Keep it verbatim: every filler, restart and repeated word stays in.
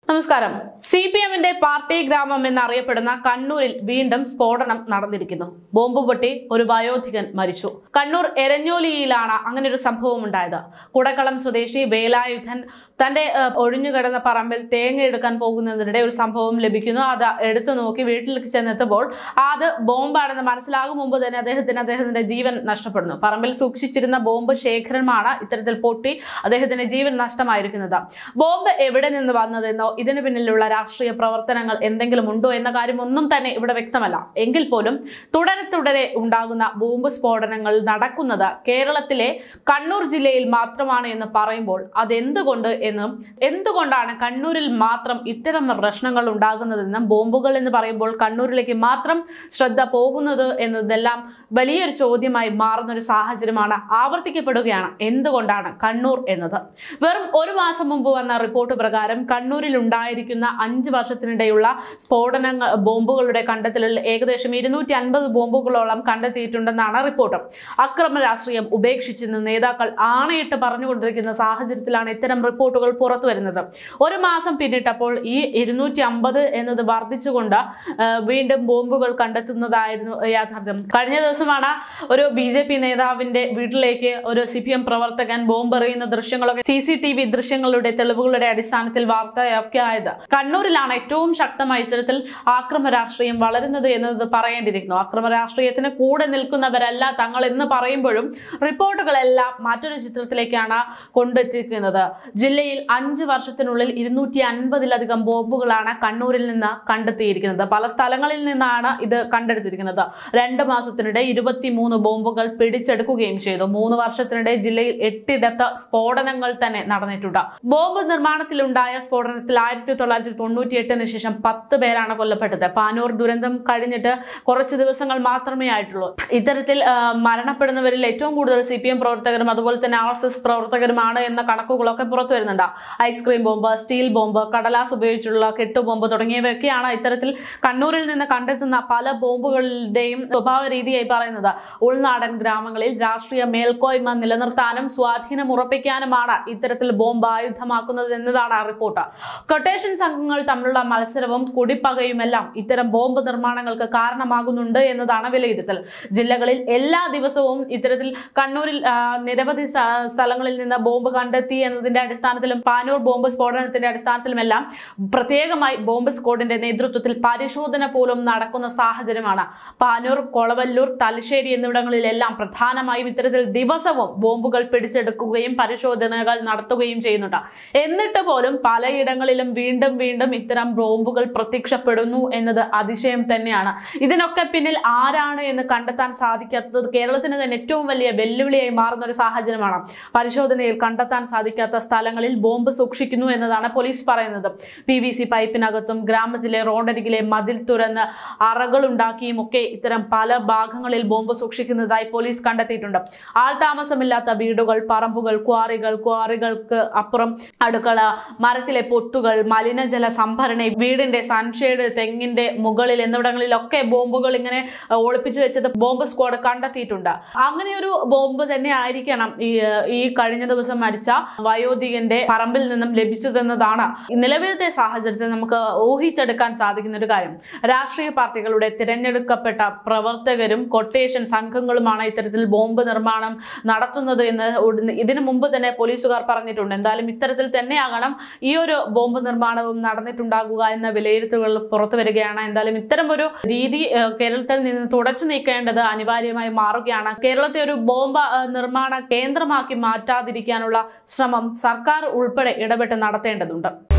നമസ്കാരം. C P എമ്മിന്റെ party ഗ്രാമം എന്നറിയപ്പെടുന്ന കണ്ണൂരിൽ വീണ്ടും സ്ഫോടനം നടന്നിരിക്കുന്നു. ബോംബ് പൊട്ടി ഒരു വയോധികൻ മരിച്ചു. കണ്ണൂർ എരഞ്ഞോലിയിലാണ് അങ്ങനെ ഒരു സംഭവം ഉണ്ടായത്. കുടക്കളം സ്വദേശി വേലായുധൻ തന്റെ ഒഴിഞ്ഞുകിടന്ന പറമ്പിൽ തേങ്ങ എടുക്കാൻ പോകുന്നതിനിടെ ഒരു സംഭവം ലഭിക്കുന്നു. അത് എടുത്തു നോക്കി വീട്ടിലേക്ക് ചെന്നെത്തുമ്പോൾ അത് ബോംബാണെന്ന് മനസ്സിലാകും മുമ്പ് തന്നെ അദ്ദേഹത്തിന് അദ്ദേഹത്തിന്റെ ജീവൻ നഷ്ടപ്പെടുന്നു. പറമ്പിൽ സൂക്ഷിച്ചിരുന്ന ബോംബ് ശേഖരമാണ് ഇത്തരത്തിൽ പൊട്ടി അദ്ദേഹത്തിന്റെ ജീവൻ നഷ്ടമായിരിക്കുന്നത്. ബോംബ് എവിടെ നിന്ന് വന്നതെന്നോ ഇതിനു പിന്നിലുള്ള രാഷ്ട്രീയ പ്രവർത്തനങ്ങൾ എന്തെങ്കിലും ഉണ്ടോ എന്ന കാര്യം ഒന്നും തന്നെ ഇവിടെ വ്യക്തമല്ല. എങ്കിൽ പോലും തുടരെ തുടരെ ഉണ്ടാകുന്ന ബോംബ് സ്ഫോടനങ്ങൾ നടക്കുന്നത് കേരളത്തിലെ കണ്ണൂർ ജില്ലയിൽ മാത്രമാണ് എന്ന് പറയുമ്പോൾ അതെന്തുകൊണ്ട് എന്നും എന്തുകൊണ്ടാണ് കണ്ണൂരിൽ മാത്രം ഇത്തരം പ്രശ്നങ്ങൾ ഉണ്ടാകുന്നതെന്നും ബോംബുകൾ എന്ന് പറയുമ്പോൾ കണ്ണൂരിലേക്ക് മാത്രം ശ്രദ്ധ പോകുന്നത് എന്നതെല്ലാം വലിയൊരു ചോദ്യമായി മാറുന്ന ഒരു സാഹചര്യമാണ് ആവർത്തിക്കപ്പെടുകയാണ്. എന്തുകൊണ്ടാണ് കണ്ണൂർ എന്നത്? വെറും ഒരു മാസം മുമ്പ് വന്ന റിപ്പോർട്ട് പ്രകാരം കണ്ണൂരിൽ ഉണ്ടായിരിക്കുന്ന അഞ്ച് വർഷത്തിനിടെയുള്ള സ്ഫോടനങ്ങൾ ബോംബുകളുടെ കണ്ടെത്തലിൽ ഏകദേശം ഇരുന്നൂറ്റി അൻപത് ബോംബുകളോളം കണ്ടെത്തിയിട്ടുണ്ടെന്നാണ് റിപ്പോർട്ട്. അക്രമ രാഷ്ട്രീയം ഉപേക്ഷിച്ചെന്ന് നേതാക്കൾ ആണയിട്ട് പറഞ്ഞുകൊണ്ടിരിക്കുന്ന സാഹചര്യത്തിലാണ് ഇത്തരം റിപ്പോർട്ടുകൾ പുറത്തു വരുന്നത്. ഒരു മാസം പിന്നിട്ടപ്പോൾ ഈ ഇരുന്നൂറ്റി അമ്പത് എന്നത് വർദ്ധിച്ചുകൊണ്ട് വീണ്ടും ബോംബുകൾ കണ്ടെത്തുന്നതായിരുന്നു യാഥാർത്ഥ്യം. കഴിഞ്ഞ ദിവസമാണ് ഒരു ബി ജെ പി നേതാവിന്റെ വീട്ടിലേക്ക് ഒരു സി പി എം പ്രവർത്തകൻ ബോംബ് എറിയുന്ന ദൃശ്യങ്ങളൊക്കെ സി സി ടി വി ദൃശ്യങ്ങളുടെ തെളിവുകളുടെ അടിസ്ഥാനത്തിൽ വാർത്തയൊക്കെ ആയത്. കണ്ണൂരിലാണ് ഏറ്റവും ശക്തമായി ഇത്തരത്തിൽ ആക്രമ രാഷ്ട്രീയം വളരുന്നത് എന്നത് പറയേണ്ടിയിരിക്കുന്നു. അക്രമ രാഷ്ട്രീയത്തിന് കൂടെ നിൽക്കുന്നവരല്ല തങ്ങൾ എന്ന് പറയുമ്പോഴും റിപ്പോർട്ടുകളെല്ലാം മറ്റൊരു ചിത്രത്തിലേക്കാണ് കൊണ്ടെത്തിക്കുന്നത്. ജില്ലയിൽ അഞ്ച് വർഷത്തിനുള്ളിൽ ഇരുന്നൂറ്റി അൻപതിലധികം ബോംബുകളാണ് കണ്ണൂരിൽ നിന്ന് കണ്ടെത്തിയിരിക്കുന്നത്. പല സ്ഥലങ്ങളിൽ നിന്നാണ് ഇത് കണ്ടെടുത്തിരിക്കുന്നത്. രണ്ട് മാസത്തിനിടെ ഇരുപത്തിമൂന്ന് ബോംബുകൾ പിടിച്ചെടുക്കുകയും ചെയ്തു. മൂന്ന് വർഷത്തിനിടെ ജില്ലയിൽ എട്ടിടത്ത് സ്ഫോടനങ്ങൾ തന്നെ നടന്നിട്ടുണ്ട്. ബോംബ് നിർമ്മാണത്തിലുണ്ടായ സ്ഫോടനത്തിൽ ആയിരത്തി തൊള്ളായിരത്തി തൊണ്ണൂറ്റി എട്ടിന് ശേഷം പത്ത് പേരാണ് കൊല്ലപ്പെട്ടത്. പാനൂർ ദുരന്തം കഴിഞ്ഞിട്ട് കുറച്ച് ദിവസങ്ങൾ മാത്രമേ ആയിട്ടുള്ളൂ. ഇത്തരത്തിൽ മരണപ്പെടുന്നവരിൽ ഏറ്റവും കൂടുതൽ സി പി എം പ്രവർത്തകരും അതുപോലെ തന്നെ ആർ എസ് എസ് പ്രവർത്തകരുമാണ് എന്ന കണക്കുകളൊക്കെ പുറത്തു വരുന്നുണ്ട്. ഐസ്ക്രീം ബോംബ്, സ്റ്റീൽ ബോംബ്, കടലാസ് ഉപയോഗിച്ചുള്ള കെട്ടുബോംബ് തുടങ്ങിയവയൊക്കെയാണ് ഇത്തരത്തിൽ കണ്ണൂരിൽ നിന്ന് കണ്ടെത്തുന്ന പല ബോംബുകളുടെയും സ്വഭാവ രീതിയായി പറയുന്നത്. ഉൾനാടൻ ഗ്രാമങ്ങളിൽ രാഷ്ട്രീയ മേൽക്കോയ്മ നിലനിർത്താനും സ്വാധീനം ഉറപ്പിക്കാനുമാണ് ഇത്തരത്തിൽ ബോംബ് ആയുധമാക്കുന്നത് എന്നതാണ് റിപ്പോർട്ട്. കൊട്ടേഷൻ സംഘങ്ങൾ തമ്മിലുള്ള മത്സരവും കുടിപ്പകയുമെല്ലാം ഇത്തരം ബോംബ് നിർമ്മാണങ്ങൾക്ക് കാരണമാകുന്നുണ്ട് എന്നതാണ് വിലയിരുത്തൽ. ജില്ലകളിൽ എല്ലാ ദിവസവും ഇത്തരത്തിൽ കണ്ണൂരിൽ നിരവധി സ്ഥലങ്ങളിൽ നിന്ന് ബോംബ് കണ്ടെത്തി എന്നതിന്റെ അടിസ്ഥാനത്തിലും പാനൂർ ബോംബ് സ്ഫോടനത്തിന്റെ അടിസ്ഥാനത്തിലുമെല്ലാം പ്രത്യേകമായി ബോംബ് സ്ക്വാഡിന്റെ നേതൃത്വത്തിൽ പരിശോധന പോലും നടക്കുന്ന സാഹചര്യമാണ്. പാനൂർ, കൊളവല്ലൂർ, തലശ്ശേരി എന്നിവിടങ്ങളിലെല്ലാം പ്രധാനമായും ഇത്തരത്തിൽ ദിവസവും ബോംബുകൾ പിടിച്ചെടുക്കുകയും പരിശോധനകൾ നടത്തുകയും ചെയ്യുന്നുണ്ട്. എന്നിട്ട് പോലും പലയിടങ്ങളിലും വീണ്ടും വീണ്ടും ഇത്തരം ബോംബുകൾ പ്രത്യക്ഷപ്പെടുന്നു എന്നത് അതിശയം തന്നെയാണ്. ഇതിനൊക്കെ പിന്നിൽ ആരാണ് എന്ന് കണ്ടെത്താൻ സാധിക്കാത്തത് കേരളത്തിന് തന്നെ ഏറ്റവും വലിയ വെല്ലുവിളിയായി മാറുന്ന ഒരു സാഹചര്യമാണ്. പരിശോധനയിൽ കണ്ടെത്താൻ സാധിക്കാത്ത സ്ഥലങ്ങളിൽ ബോംബ് സൂക്ഷിക്കുന്നു എന്നതാണ് പോലീസ് പറയുന്നത്. പി വി സി പൈപ്പിനകത്തും ഗ്രാമത്തിലെ റോഡരികിലെ മതിൽ തുറന്ന് അറകളുണ്ടാക്കിയും ഒക്കെ ഇത്തരം പല ഭാഗങ്ങളിൽ ബോംബ് സൂക്ഷിക്കുന്നതായി പോലീസ് കണ്ടെത്തിയിട്ടുണ്ട്. ആൾതാമസമില്ലാത്ത വീടുകൾ, പറമ്പുകൾ, ക്വാറികൾ, ക്വാറികൾക്ക് അപ്പുറം അടുക്കള, മരത്തിലെ പൊത്തുകൾ, മലിനജല സംഭരണി, വീടിന്റെ സൺഷെയ്ഡ്, തെങ്ങിന്റെ മുകളിൽ എന്നിവിടങ്ങളിലൊക്കെ ബോംബുകൾ ഇങ്ങനെ ഒളിപ്പിച്ചു വെച്ചത് ബോംബ് സ്ക്വാഡ് കണ്ടെത്തിയിട്ടുണ്ട്. അങ്ങനെ ഒരു ബോംബ് തന്നെ ആയിരിക്കണം ഈ ഈ കഴിഞ്ഞ ദിവസം മരിച്ച വയോധികന്റെ പറമ്പിൽ നിന്നും ലഭിച്ചതെന്നതാണ് നിലവിലത്തെ സാഹചര്യത്തിൽ നമുക്ക് ഊഹിച്ചെടുക്കാൻ സാധിക്കുന്ന ഒരു കാര്യം. രാഷ്ട്രീയ പാർട്ടികളുടെ തിരഞ്ഞെടുക്കപ്പെട്ട പ്രവർത്തകരും കൊട്ടേഷൻ സംഘങ്ങളുമാണ് ഇത്തരത്തിൽ ബോംബ് നിർമ്മാണം നടത്തുന്നത് എന്ന് ഇതിനു മുമ്പ് തന്നെ പോലീസുകാർ പറഞ്ഞിട്ടുണ്ട്. എന്തായാലും ഇത്തരത്തിൽ തന്നെയാകണം ഈ ഒരു ബോംബ് നിർമ്മാണവും നടന്നിട്ടുണ്ടാകുക എന്ന വിലയിരുത്തലുകൾ പുറത്തു വരികയാണ്. എന്തായാലും ഇത്തരം ഒരു രീതി കേരളത്തിൽ നിന്ന് തുടച്ചു നീക്കേണ്ടത് അനിവാര്യമായി മാറുകയാണ്. കേരളത്തെ ഒരു ബോംബ് നിർമ്മാണ കേന്ദ്രമാക്കി മാറ്റാതിരിക്കാനുള്ള ശ്രമം സർക്കാർ ഉൾപ്പെടെ ഇടപെട്ട് നടത്തേണ്ടതുണ്ട്.